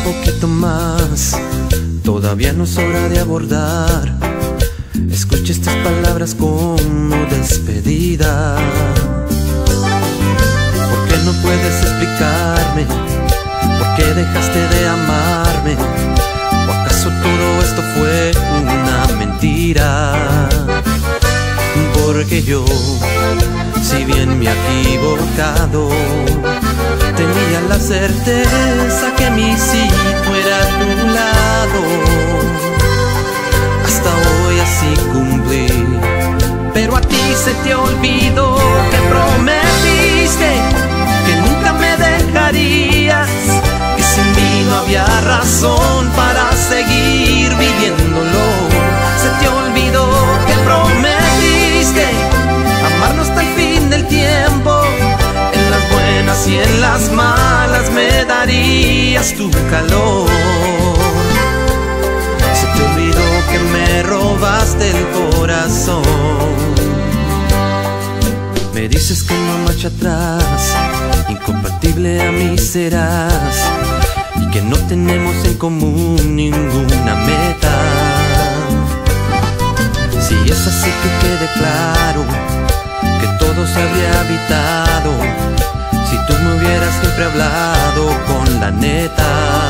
poquito más, todavía no es hora de abordar. Escucha estas palabras como despedida. ¿Por qué no puedes explicarme? ¿Por qué dejaste de amarme? ¿O acaso todo esto fue una mentira? Porque yo, si bien me he equivocado, tenía la certeza que mi sitio era a tu lado. Hasta hoy así cumplí, pero a ti se te olvidó que prometiste que nunca me dejarías, que sin mí no había razón para seguir viviéndolo. Se te olvidó que prometiste amarnos hasta el fin del tiempo. En las buenas y en las malas me darías tu calor. Se te olvidó que me robaste el corazón. Me dices que no marcha atrás, incompatible a mí serás, y que no tenemos en común ninguna meta. Si es así, que quede claro que todo se habría evitado si tú me hubieras siempre hablado con la neta.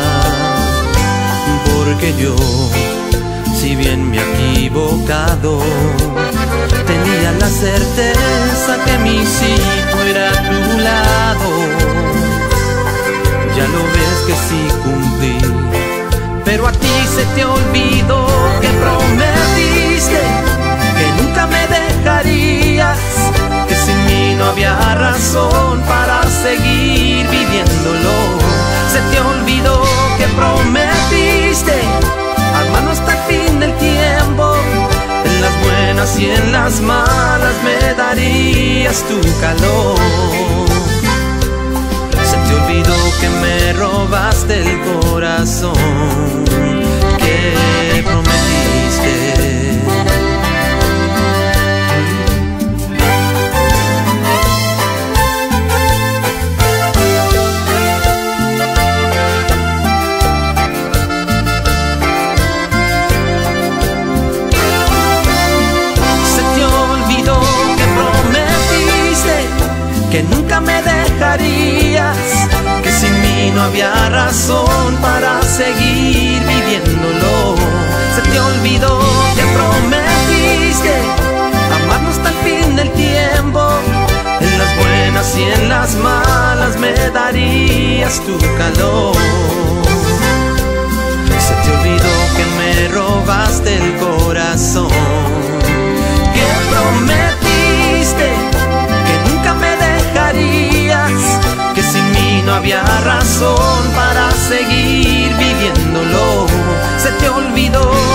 Porque yo, si bien me he equivocado, tenía la certeza que mi sitio era a tu lado. Ya lo ves que sí cumplí, pero a ti se te olvidó que prometiste que nunca me dejarías, que sin mí no había razón para seguir viviéndolo. Se te olvidó que prometiste amarnos hasta el fin del tiempo. En las buenas y en las malas me darías tu calor. Se te olvidó que me robaste el corazón que prometiste. Que nunca me dejarías, que sin mí no había razón para seguir viviéndolo. Se te olvidó que prometiste amarnos hasta el fin del tiempo. En las buenas y en las malas me darías tu calor. Se te olvidó que me robaste el corazón, que prometiste que nunca me dejarías, que sin mí no había razón para seguir viviéndolo. Se te olvidó